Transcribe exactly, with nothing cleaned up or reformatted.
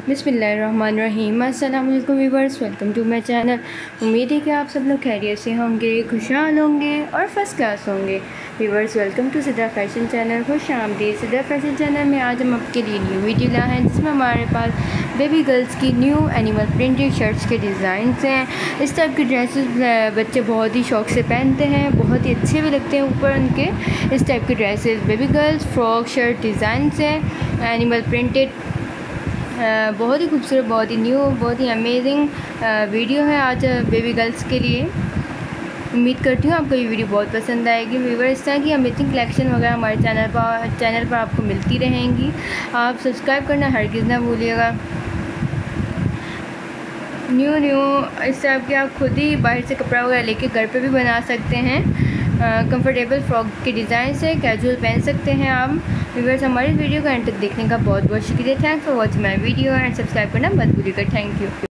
बिस्मिल्लाहिर्रहमानिर्रहीम। अस्सलाम वालेकुम viewers, welcome to my channel. उम्मीद है कि आप सब लोग खैरियत से होंगे, खुशहाल होंगे और फर्स्ट क्लास होंगे। Viewers, welcome to Sidra fashion channel. खुश आमदीद। सिद्रा फैशन चैनल में आज हम आपके लिए न्यू वीडियो लाए हैं, जिसमें हमारे पास बेबी गर्ल्स की न्यू एनिमल प्रिंटेड शर्ट्स के डिज़ाइंस हैं। इस टाइप के ड्रेसेस बच्चे बहुत ही शौक़ से पहनते हैं, बहुत ही अच्छे भी लगते हैं ऊपर उनके। इस टाइप के dresses baby girls frock shirt designs हैं, एनिमल प्रिंटेड, बहुत ही खूबसूरत, बहुत ही न्यू, बहुत ही अमेजिंग वीडियो है आज बेबी गर्ल्स के लिए। उम्मीद करती हूँ आपको ये वीडियो बहुत पसंद आएगी। व्यूअर, इस तरह की अमेजिंग कलेक्शन वगैरह हमारे चैनल पर चैनल पर आपको मिलती रहेंगी। आप सब्सक्राइब करना हरगिज़ ना भूलिएगा। न्यू न्यू इस तरह के आप खुद ही बाहर से कपड़ा वगैरह लेके घर पे भी बना सकते हैं। कंफर्टेबल फ्रॉक के डिज़ाइन से कैजुअल पहन सकते हैं आप। व्यूअर्स, हमारी वीडियो का एंड तक देखने का बहुत बहुत शुक्रिया। Thanks for watching my video and subscribe करना मत भूलिएगा। Thank you.